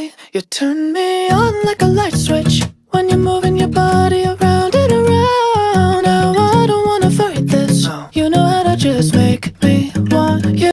way you turn me on like a light switch. When you're moving your body around and around. Now I don't wanna fight this. You know how to just